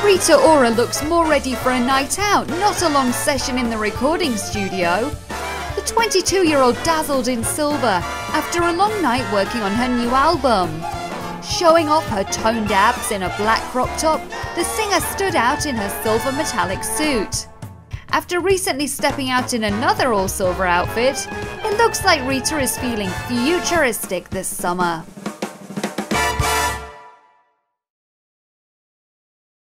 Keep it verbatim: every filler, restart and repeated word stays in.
Rita Ora looks more ready for a night out, not a long session in the recording studio. The twenty-two-year-old dazzled in silver after a long night working on her new album. Showing off her toned abs in a black crop top, the singer stood out in her silver metallic suit. After recently stepping out in another all-silver outfit, it looks like Rita is feeling futuristic this summer.